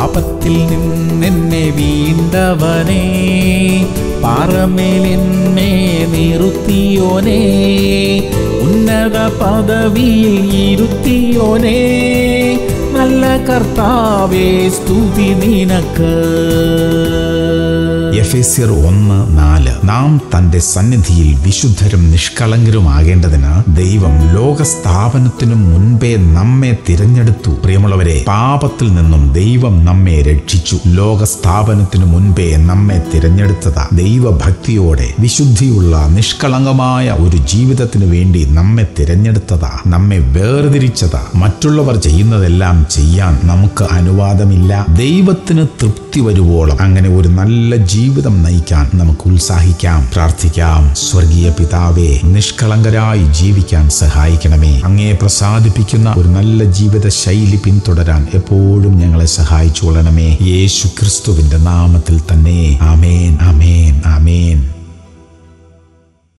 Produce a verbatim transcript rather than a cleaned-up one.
പാപത്തിൽ നിന്നെന്നെ വീണ്ടവനേ, പാറമേലെന്നെ നിർത്തിയോനേ, ഉന്നത പദവിയിൽ ഇരുത്തിയോനേ, നല്ല കർത്താവേ സ്തുതി നിനക്ക്. എഫേസ്യർ ഒന്ന് നാല്. നാം തന്റെ സന്നിധിയിൽ വിശുദ്ധരും നിഷ്കളങ്കരുമാകേണ്ടതിന് ദൈവം ലോകസ്ഥാപനത്തിനു മുൻപേ നമ്മെ തിരഞ്ഞെടുത്തു. പ്രിയമുള്ളവരെ, പാപത്തിൽ നിന്നും ദൈവം നമ്മെ രക്ഷിച്ചു. ലോകസ്ഥാപനത്തിനു മുൻപേ നമ്മെ തിരഞ്ഞെടുത്തതാ. ദൈവഭക്തിയോടെ വിശുദ്ധിയുള്ള നിഷ്കളങ്കമായ ഒരു ജീവിതത്തിനു വേണ്ടി നമ്മെ തിരഞ്ഞെടുത്തതാ, നമ്മെ വേർതിരിച്ചതാ. മറ്റുള്ളവർ ചെയ്യുന്നതെല്ലാം ചെയ്യാൻ നമുക്ക് അനുവാദമില്ല. ദൈവത്തിന് തൃപ്തി വരുവോളം അങ്ങനെ ഒരു നല്ല ജീവിതം നയിക്കാൻ നമുക്ക് ഉത്സാഹിക്കാം, പ്രാർത്ഥിക്കാം. സ്വർഗീയ പിതാവേ, നിഷ്കളങ്കരായി ജീവിക്കാൻ സഹായിക്കണമേ. അങ്ങയെ പ്രസാദിപ്പിക്കുന്ന ഒരു നല്ല ജീവിത ശൈലി പിന്തുടരാൻ എപ്പോഴും ഞങ്ങളെ സഹായിച്ചു കൊള്ളണമേ. യേശു ക്രിസ്തുവിന്റെ നാമത്തിൽ തന്നെ. ആമേൻ, ആമേൻ, ആമേൻ.